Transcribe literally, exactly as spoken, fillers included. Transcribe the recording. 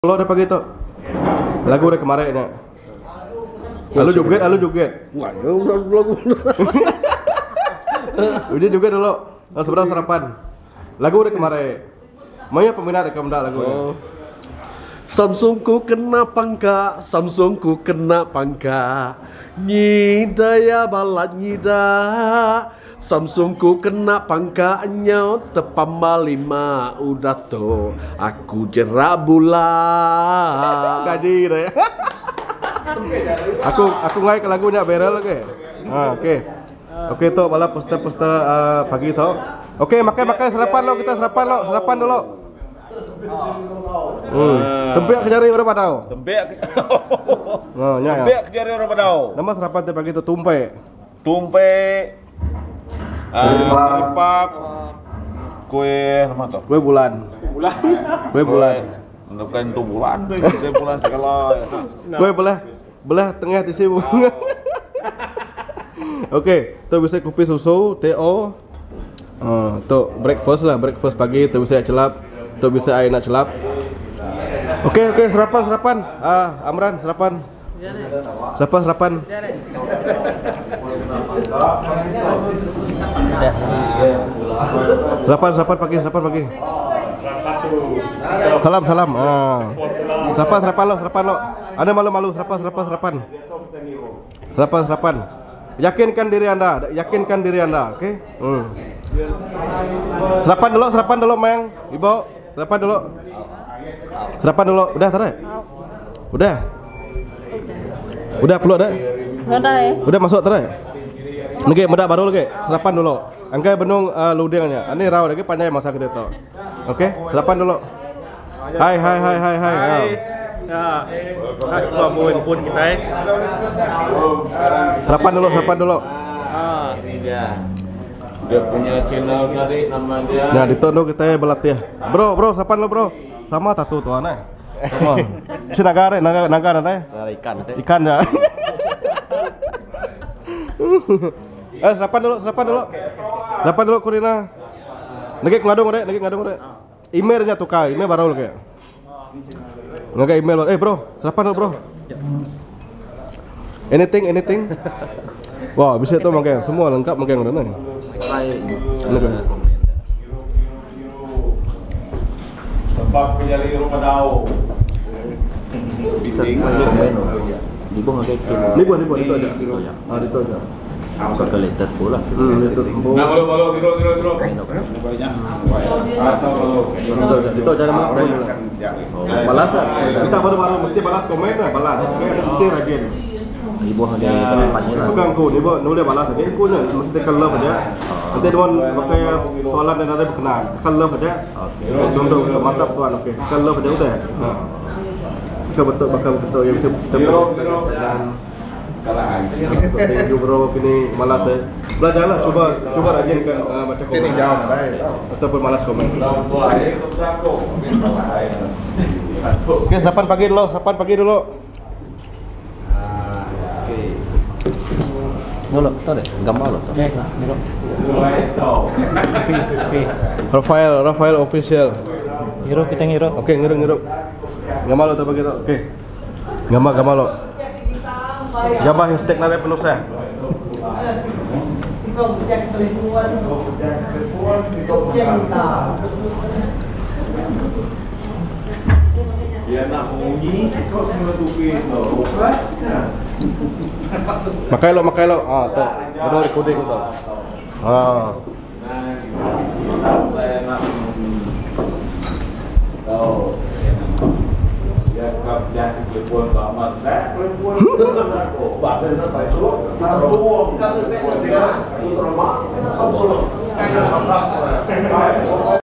Lo udah pagi tuh lagu udah kemarin ya. Lalu joget, lalu joget. Wah, ya udah lagu. Udah joget dulu. Nah, seberang sarapan. Lagu udah kemarin. Maunya peminat rekam dah lagu. Oh. Samsungku kena pangka, Samsungku kena pangka. Nyida ya balat nyida. Samsungku kena pangkanya tepama lima udah tuh aku jerak bulan. Gaji deh. aku aku ngai ke lagunya berel oke. Okay? Ah, oke. Okay. Oke okay, tuh malah poster-poster uh, pagi tuh. Oke, okay, makai makai sarapan lo, kita sarapan lo, sarapan dulu. Hmm. Tempek ke jari udah padau. Tempek. Oh, nya. Tempek ke jari udah padau. Nama sarapan tuh pagi tuh tumpe. Tumpe. Ah, keripap. Kue apa tuh? Kue bulan. Bulan. Kue bulan. Bukan itu bulan tuh, itu bulan segala. Kue belah belah tengah tisi bunga. Oke, tuh bisa kopi susu, teh. Oh, tuh breakfast lah, breakfast pagi tuh bisa celap, tuh bisa air nak celap. Oke oke sarapan sarapan. Ah Amran sarapan. Sarapan sarapan. Sarapan sarapan pagi sarapan pagi. Salam salam. Ah. Sarapan sarapan lo sarapan lo. Anda malu-malu sarapan sarapan sarapan. Sarapan sarapan. Yakinkan diri Anda, yakinkan diri Anda, oke? Okay? Hmm. Sarapan dulu, sarapan dulu, Meng. Ibu, sarapan dulu. Sarapan dulu. Udah, tarik. Udah. Udah peluk dah. Udah ya. Udah masuk tarik. Nge, mudah baru lagi. Sarapan dulu. Angkai benung uh, ludingnya. Ini raw lagi panjang masa kita tu. Oke, okay? Sarapan dulu. Hai hai hai hai hai. Hai. Ya. Kasih pun pun kita. Sarapan dulu, sarapan dulu. Ah, ini dia. Dia punya channel tadi nama dia. Nah, ditunduk kita berlatih. Bro, bro, sarapan lo, bro. Sama tatu tuh aneh. Sama. Si naga re, naga naga re. Ikan sih. Ikan ya. Eh, sarapan dulu, sarapan dulu. Sarapan dulu Kurina. Nagi ngadung re, nagi ngadung re. Emailnya tuh kai, email baru kayak. Nggak email lo. Eh, bro, sarapan dulu, bro. Anything, anything. Wah, bisa tuh makan semua lengkap makan udah nih. Tempat penjali rumah dau. Di bawah kayak gitu. Ini buat, ini buat itu aja. Ah, itu aja. Masuk ke letas pula. Hmm, itu sembuh. Nah, kalau kalau biro biro biro. Banyak. Atau Itu aja, itu aja nama orang. Balas, kita baru-baru mesti balas komen lah, balas. Mesti rajin. Di bawah ada tempatnya lah. Itu ganggu, dia buat nulis balas aja. Aku nya mesti kalau aja. Nanti tuan pakai soalan yang ada berkenan. Kalau aja. Contoh mantap tuan, oke. Kalau aja udah. Kita betul bakal betul yang bisa biro biro dan thank you bro, ini malas saya. Belajarlah, coba coba rajinkan uh, baca komen. Ini jauh ataupun malas komen. Oke, sarapan pagi dulu, sarapan pagi dulu. Dulu, tahu deh, gambar lo. Oke, Rafael, Rafael official. ngiro kita ngiro. Oke, ngiru ngiru. Gambar lo tuh begitu. Oke. Gambar gambar lo. Gambar hashtag nade penuh saya. Dia nak mengunyi, kau menutupi itu. Makai lo, makai lo. Ah, tuh. Ada recording itu. Ah. Oh. Ya kerja telepon lama saya telepon aku bahkan saya suruh taruh kalau dia itu rumah kita suruh kayak apa